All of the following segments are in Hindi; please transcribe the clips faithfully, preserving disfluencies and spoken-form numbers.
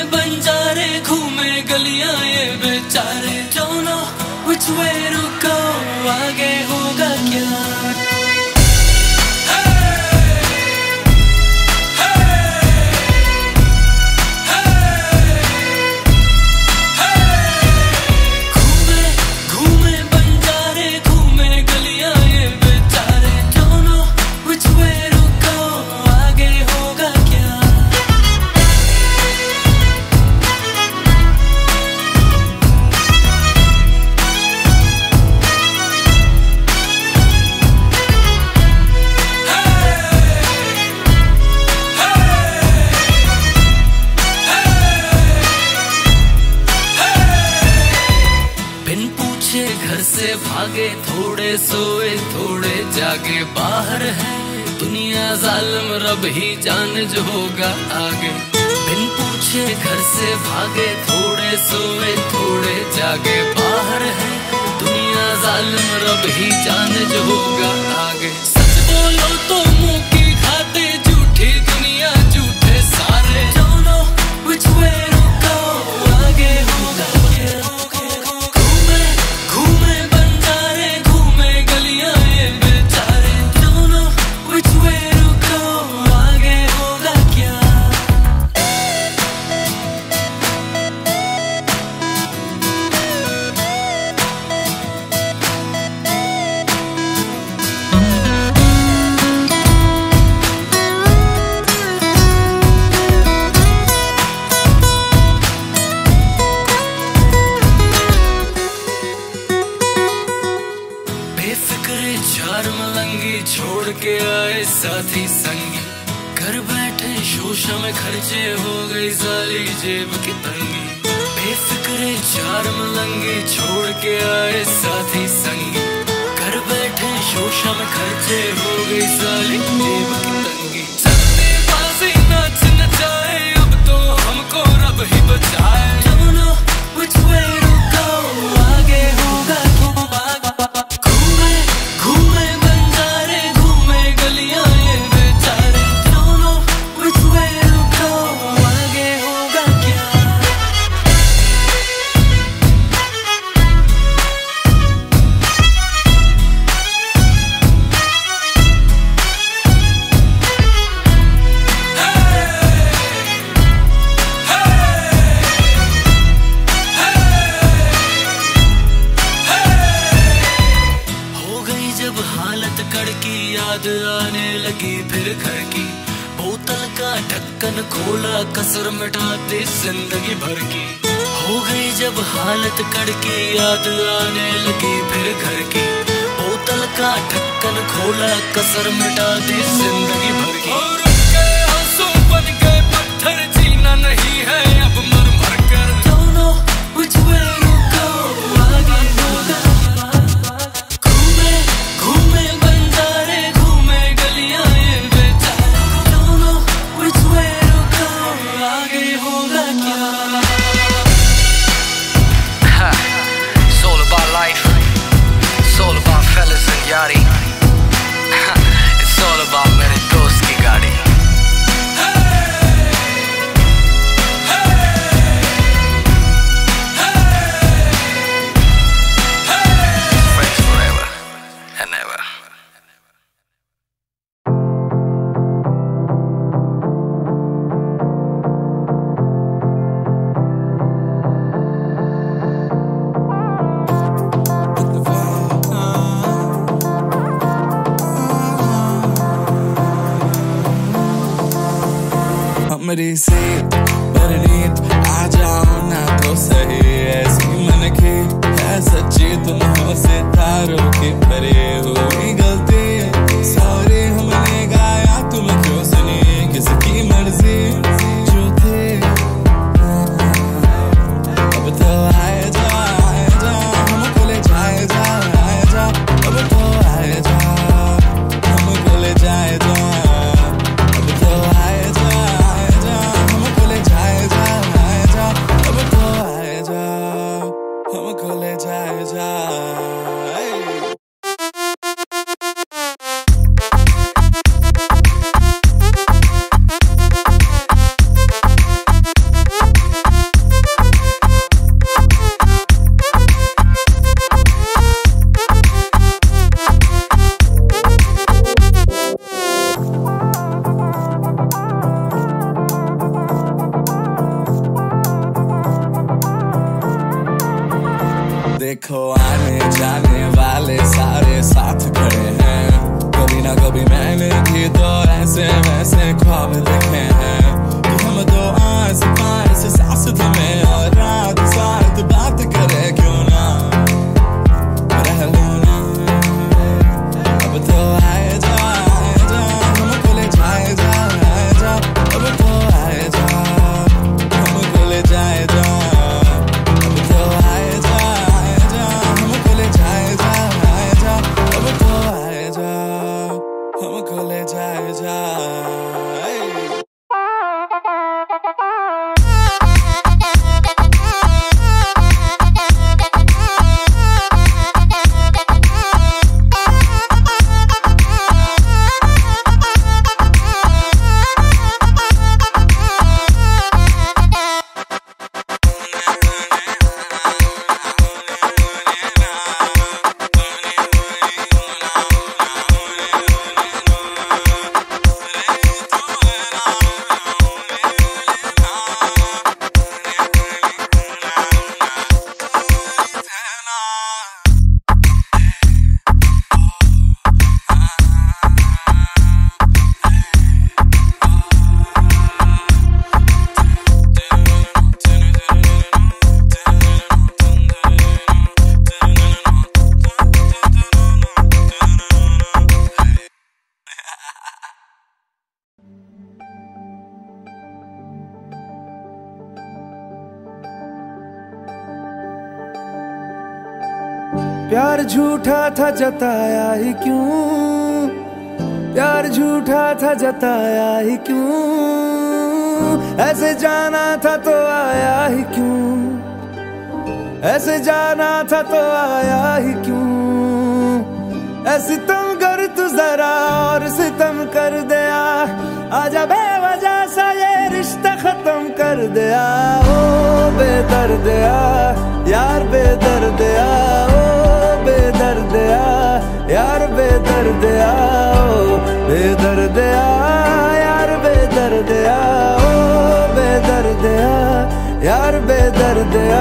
बंजारे घूमे गलियां ये बेचारे, don't know which way to go, आगे होगा क्या। घर से भागे, थोड़े सोए थोड़े जागे, बाहर है दुनिया जालिम, रब ही जाने जो होगा आगे। बिन पूछे घर से भागे, थोड़े सोए थोड़े जागे, बाहर है दुनिया जालिम, रब ही जाने जो होगा आगे। सच बोलो तो मुंह की खाते, झूठी दुनिया झूठे सारे, don't know which way to go, आगे होगा क्या। चार मलंगी छोड़ के आए साथी संगी, घर बैठे शोशा में खर्चे हो गई साली जेब की तंगी। बेफिक्रे चार मलंगी छोड़ के आए साथी संगी, घर बैठे शोशा में खर्चे हो गई साली जेब की तंगी। चलने बाजी नाच नचाए, अब तो हमको रब ही बचाए, don't know which way to go, आगे होगा याद आने लगी फिर घर की, बोतल का ढक्कन खोला, कसर मिटा दी जिंदगी भर की। हो गई जब हालत कड़की, याद आने लगी फिर घर की, बोतल का ढक्कन खोला, कसर मिटा दी जिंदगी भर की। और उनके आंसू बन गए पत्थर, जीना नहीं है अब मर मर कर, don't know which way to go, आगे होगा। घूमे घूमे बंजारे घूमे गलियां ये बेचारे, don't know which way to go, आगे होगा क्या। It's all about life, it's all about fellas and yachty, it's all about मेरे दोस्त की गाड़ी। Friends forever and ever. मेरी सेहत परनीत आ जाओ ना तो सही, ऐसी मन की है सच्ची, तुम हो सितारों की परे, हुई गलती सॉरी हमने गाया, तुम क्यों सुनी किसकी मर्जी जो थे। अब तो आए जा आए जा, हमको ले जाए जा आए जा, अब तो आए जा हमको ले जाए जा, अब तो आए जा हमको ले जाए जा आए जा, अब तो आए जा हमको ले जाए जा। देखो आने जाने वाले सारे साथ खड़े हैं। कभी ना कभी मैंने भी तो ऐसे वैसे ख्वाब देखे हैं कि हम दो आस पास सांस थमे और रात साथ बात करे, क्यों ना रह लो ना। अब तो आए जा आए जा हमको ले जाए जा आए जा, अब तो आए जा हमको ले जाए जा, अब तो आए जा आए जा हमको ले जाए जा आए जा, अब तो आए जा हमको ले जाए जा। प्यार झूठा था जताया ही क्यों, प्यार झूठा था जताया ही क्यों, ऐसे जाना था तो आया ही क्यों, ऐसे जाना था तो आया ही क्यों। ऐसे सितम कर तू जरा और सितम कर दिया, आजा बेवजह सा ये रिश्ता खत्म कर दिया। ओ बेदर्दिया यार बेदर्दिया, ओ बेदर्दिया यार बेदर्दिया, ओ बेदर्दिया यार बेदर्दिया, ओ बेदर्दिया यार बेदर्दिया।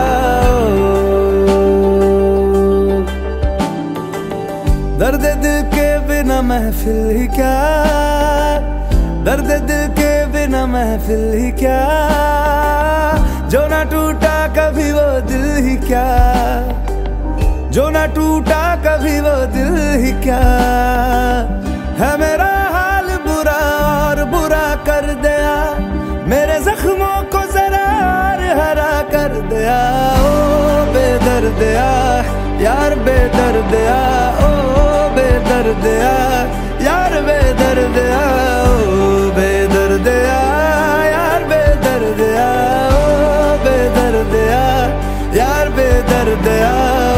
दर्द दिल के बिना महफिल ही क्या, दर्द दिल के बिना महफिल ही क्या, जो ना टूटा कभी वो दिल ही क्या, जो ना टूटा कभी वो दिल ही क्या। है मेरा हाल बुरा और बुरा कर दिया, मेरे जख्मों को जरा और हरा कर दिया। ओ बेदर्दिया यार बेदर्दिया, ओ बेदर्दिया यार बेदर्दिया, ओ बेदर्दिया यार बेदर्दिया, ओ बेदर्दिया यार बेदर्दिया।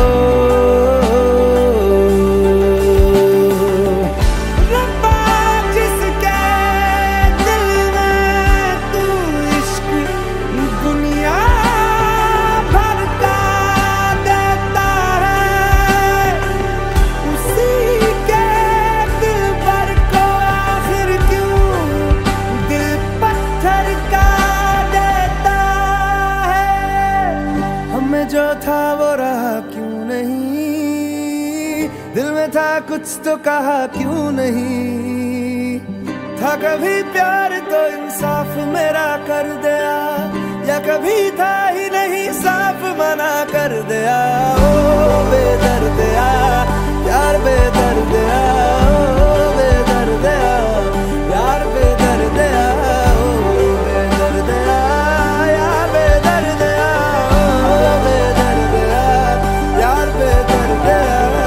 जो था वो रहा क्यों नहीं, दिल में था कुछ तो कहा क्यों नहीं। था कभी प्यार तो इंसाफ मेरा कर दिया, या कभी था ही नहीं साफ मना कर दिया। ओ बेदर्दिया यार बेदर्दिया, ओ बेदर्दिया यार बेदर्दिया, ओ बेदर्दिया यार बेदर्दिया, ओ बेदर्दिया यार बेदर्दिया।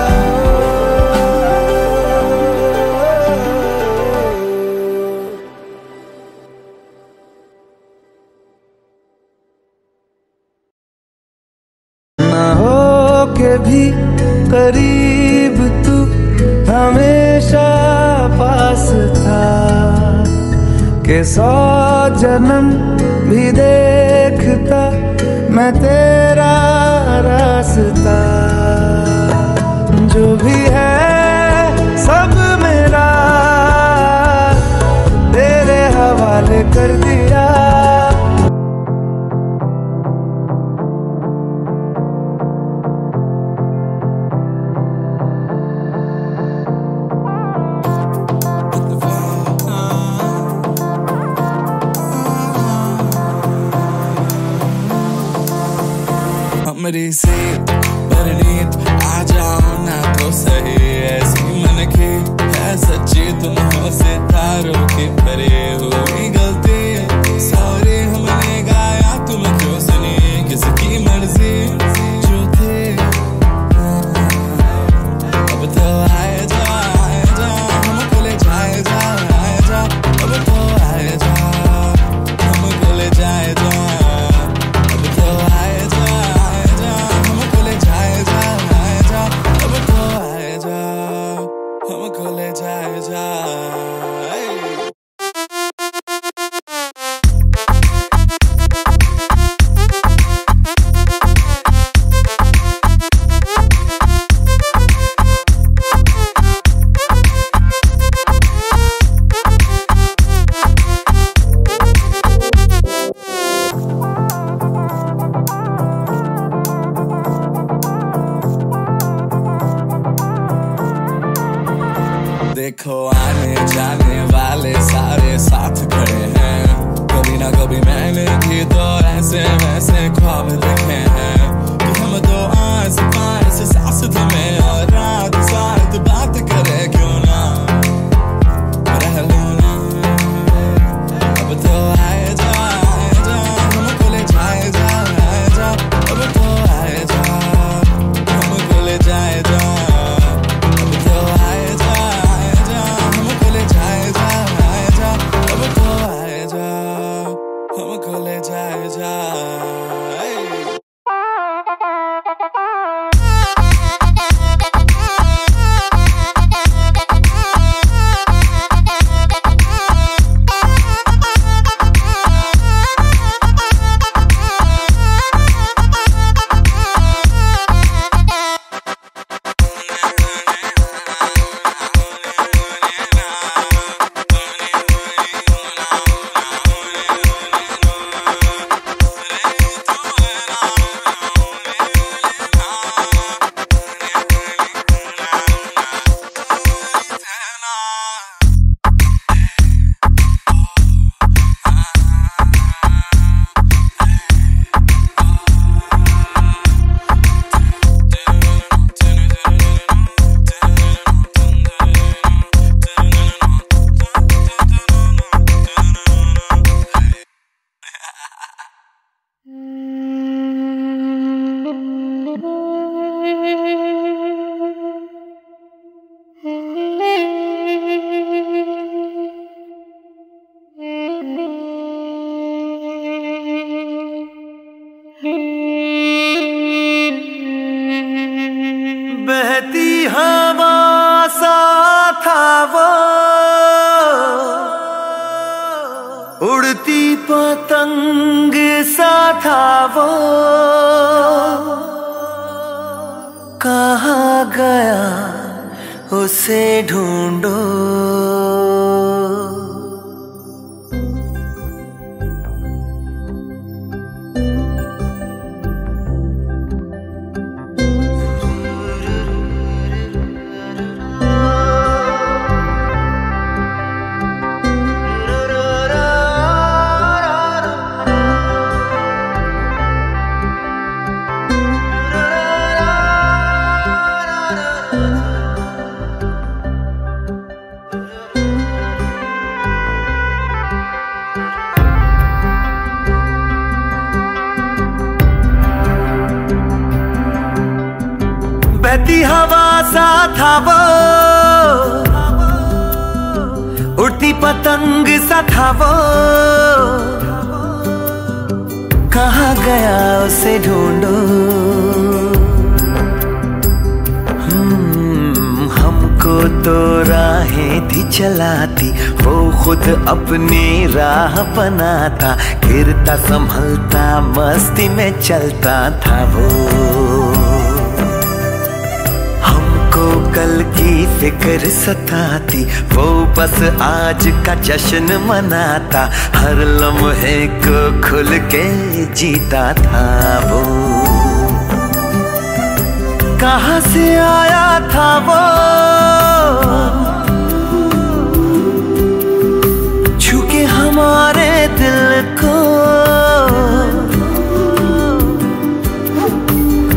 ना हो के भी करीब तू हमेशा पास था, के सौ जन्म भी देखता मैं तेरा रास्ता। जो भी है सब मेरा तेरे हवाले कर दिया। कमरी से परनीत आ जाओ ना तो सही, ऐसी मन की है सच्ची तुम हो सितारों की परे, हुई गलती सॉरी हमने गाया तुम क्यों सुनी, किसकी मर्जी जो थे। अब तो आए जा आए जा हमको ले जाए जा आए जा, अब तो आए जा हमको ले जाए जा, अब तो आए जा आए जा हमको ले जाए जा आए जा, अब तो आए जा हमको ले जाए जा। देखो आने जाने वाले सारे साथ खड़े हैं, कभी ना कभी मैंने भी तो ऐसे वैसे ख्वाब देखे हैं कि हम दो आस पास सास तुम्हें और रात साथ बात करे क्यों ना रह लो ना। अब तो आए जा आए जा हमको ले जाए जा आए जा, अब तो आए जा हमको ले जाए जा, अब तो आए जा हमको ले जाए जा आए जा, अब तो आए जा हमको ले जाए जा। बहती हवा सा था वो, उड़ती पतंग सा था वो, कहाँ गया उसे ढूंढो। बहती हवा सा था वो, उड़ती पतंग सा था वो, कहाँ गया उसे ढूंढो। हम्म, हमको तो राहें थी चलाती, वो खुद अपनी राह बनाता, गिरता संभलता मस्ती में चलता था वो। कल की फिक्र सताती, वो बस आज का जश्न मनाता, हर लम्हे को खुल के जीता था वो। कहाँ से आया था वो, छू के हमारे दिल को,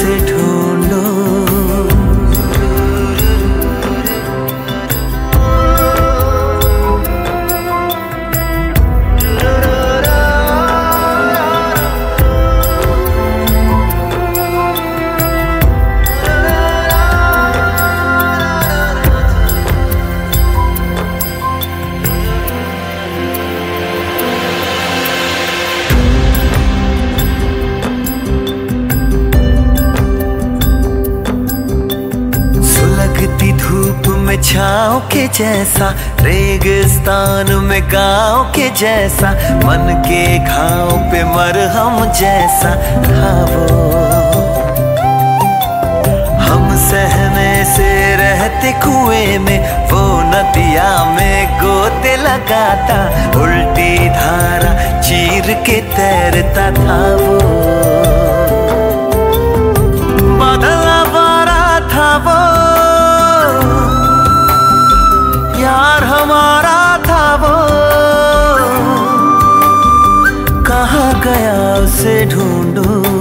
से ढूंढो। धूप में छाँव के जैसा, रेगिस्तान में गाँव के जैसा, मन के घाव पे मरहम जैसा था वो। हम सहने से रहते कुएं में, वो नदिया में गोते लगाता, उल्टी धारा चीर के तैरता था वो। बादल आवारा था वो, यार हमारा था वो, कहाँ गया उसे ढूंढो।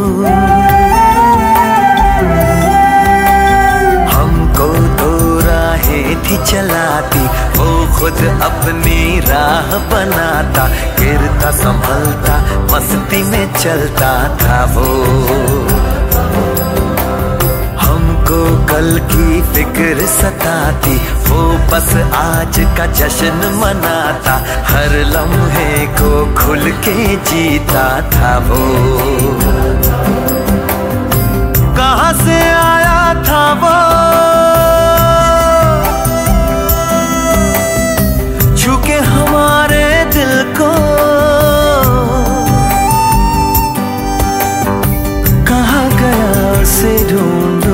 हमको तो राहें थी चलाती, वो खुद अपनी राह बनाता, गिरता संभलता मस्ती में चलता था वो। को कल की फिक्र सताती, वो बस आज का जश्न मनाता, हर लम्हे को खुल के जीता था वो। कहाँ से आया था वो, छूके हमारे दिल को, कहाँ गया उसे ढूंढो।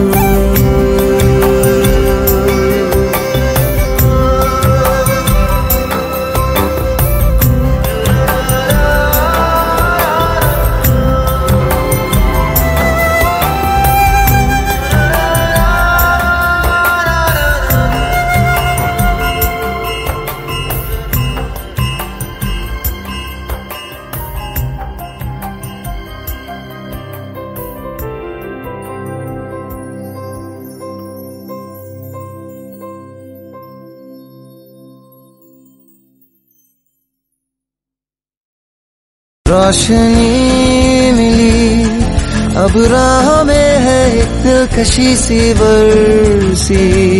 रोशनी मिली अब राह में है एक दिलकशी सी बरसी,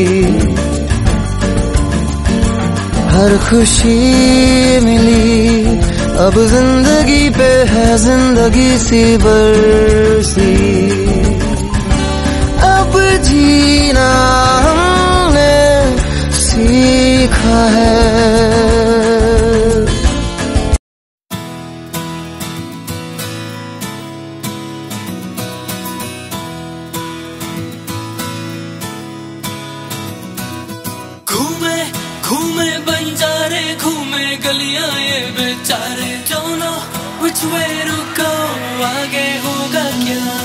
हर खुशी मिली अब जिंदगी पे है जिंदगी सी बरसी। अब जीना हमने सीखा है, घूमे घूमे बंजारे, घूमे गलियां ये बेचारे, don't know which way to go, आगे होगा क्या।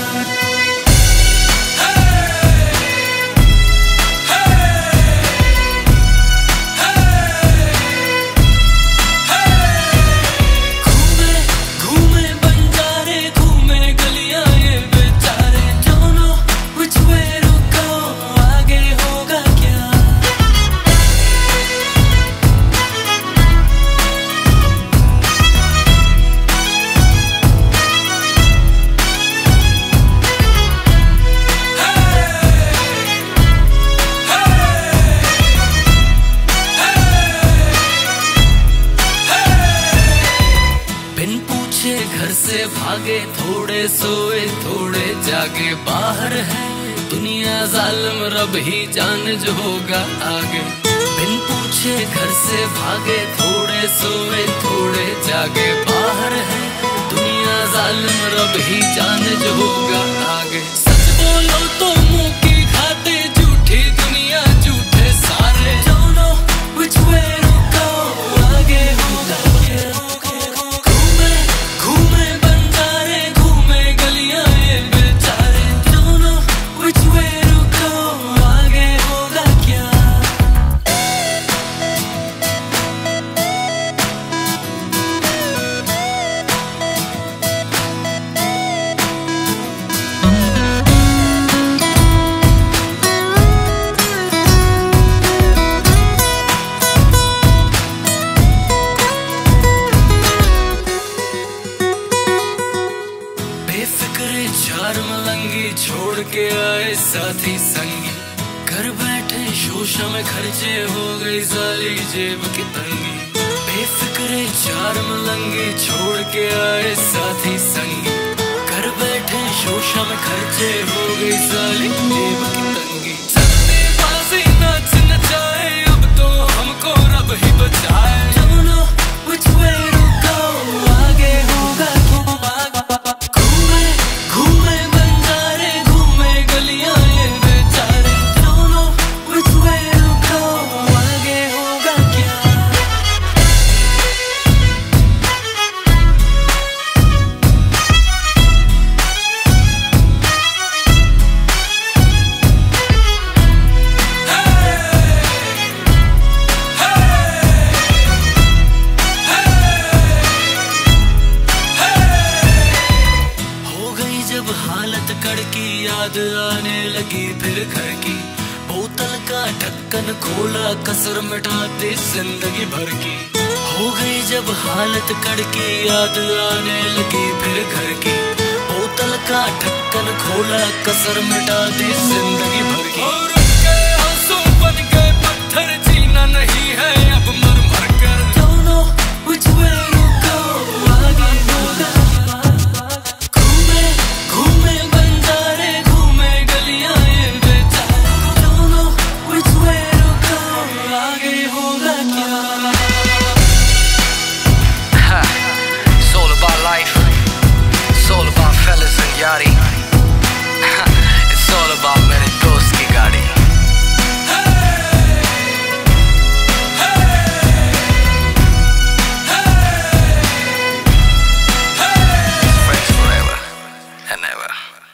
घर से भागे, थोड़े सोए थोड़े जागे, बाहर है दुनिया जालिम, रब ही जाने जो होगा आगे। बिन पूछे घर से भागे, थोड़े सोए थोड़े जागे, बाहर है दुनिया जालिम, रब ही जाने जो होगा आगे। सच बोलो तो मुंह की खाते, झूठी दुनिया झूठे सारे, don't know which way to go, आगे होगा छोड़ के आए साथी संगी, घर बैठे शोशा में खर्चे हो गई साली जेब की तंगी। बेफिक्रे चार मलंगे छोड़ के आए साथी संगी, घर बैठे शोशा में खर्चे हो गई साली जेब की तंगी। सन्नेबाजी नाच नचाए अब तो हमको रब ही बचाए। Don't know which way to go, आगे होगा घूमे घूमे बंजारे, घूमे गलियां ये बेचारे। Don't know which way to go, आगे होगा क्या। हालत कड़की याद आने लगी फिर घर की, बोतल का ढक्कन खोला कसर मिटाते जिंदगी भर की। हो गई जब हालत कड़की याद आने लगी फिर घर की, बोतल का ढक्कन खोला कसर मिटाते जिंदगी भर की। और उनके आंसू बन गए पत्थर, जीना नहीं है अब मर मर कर। Don't know which way to go, आगे होगा घूमे बंजारे, घूमे गलियां ये बेचारे। Don't know which way to go, आगे होगा क्या। It's all about life. It's all about fellas and yachty. It's all about मेरे दोस्त की गाड़ी। Friends forever and ever.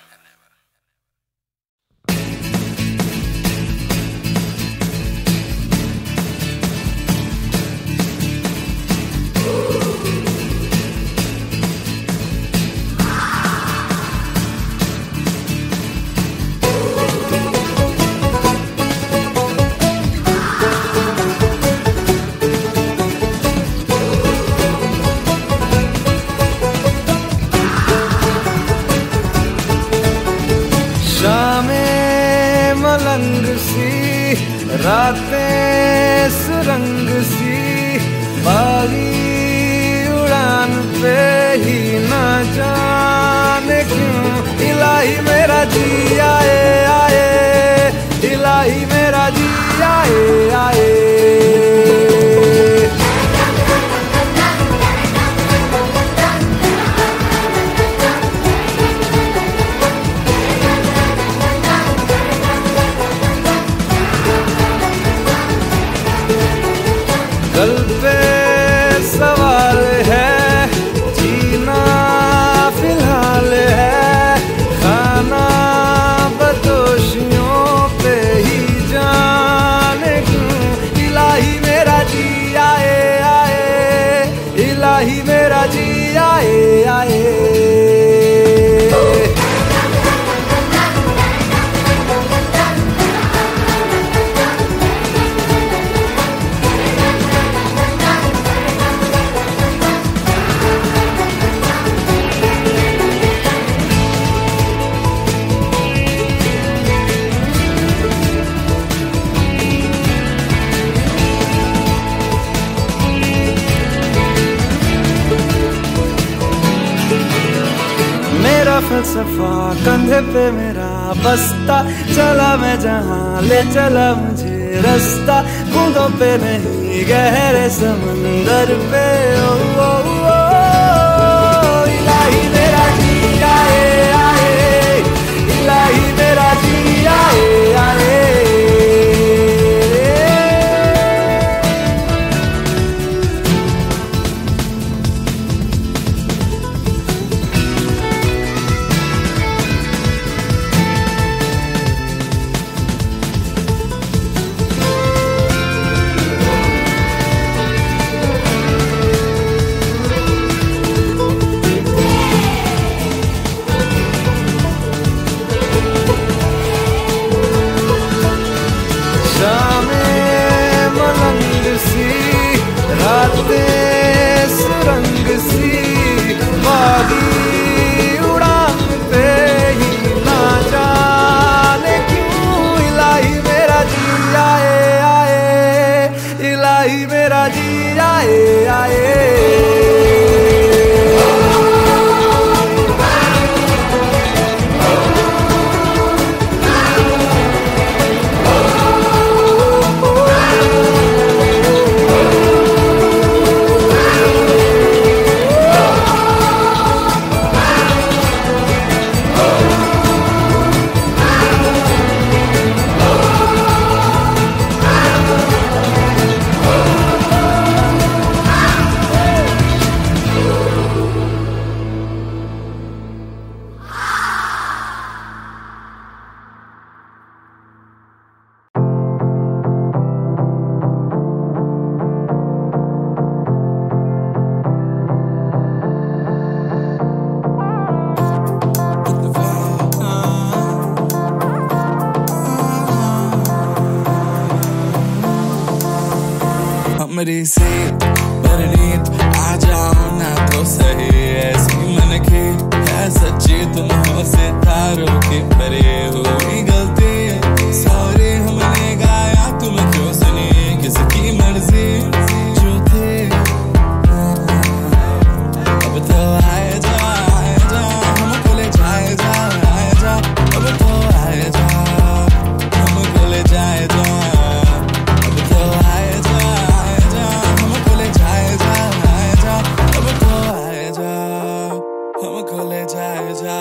शामें मलंग सी, रातें सुरंग सी, बागी उड़ान पे ही न जाने क्यों इलाही मेरा जी आए आए, इलाही मेरा जी आए आए। कल पे सवाल है, जीना फिलहाल है, खाना बदोशियों पे ही जाने क्यों इलाही मेरा जी आए आए, इलाही मेरा जी आए आए। मेरा फलसफा कंधे पे मेरा बस्ता, चला मैं जहाँ ले चला मुझे रास्ता, बूंदों पे नहीं गहरे समंदर पे। ओ, ओ, ओ, इलाही मेरा जी आए आए, इलाही मेरा जी आए आए। आए आए। हमरी से परनीत आ जाओ ना तो सही, ऐसी मन की है सच्ची तुम हो सितारों की परे हुई गलती सॉरी हमने गाया तुम क्यों सुनी किसकी मर्जी जो थे। अब तो आए जा आए जा हमको ले जाए जा आए जा, अब तो आए जा हमको ले जाए जा, अब तो आए जा हमको ले जाए जा आए जा, अब तो आए जा हमको ले जाए जा।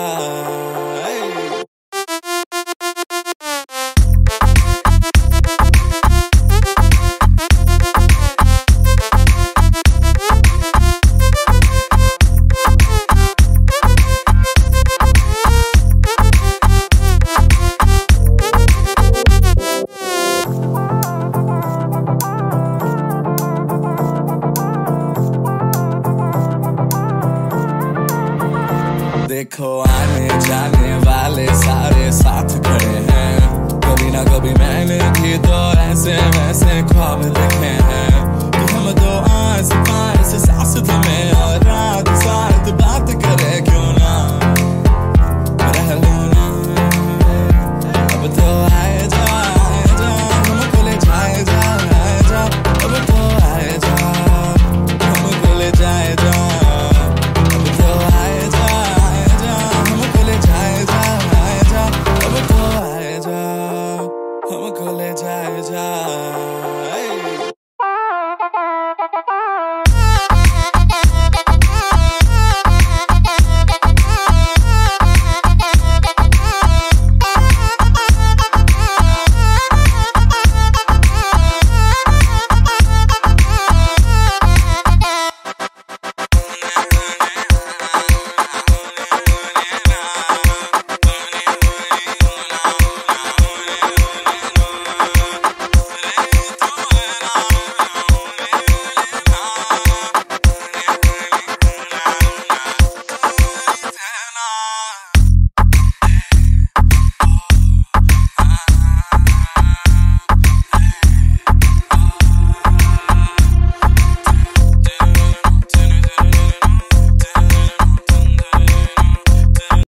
देखो आने जाने वाले सारे साथ खड़े हैं, कभी ना कभी मैंने भी तो ऐसे वैसे ख्वाब देखे हैं।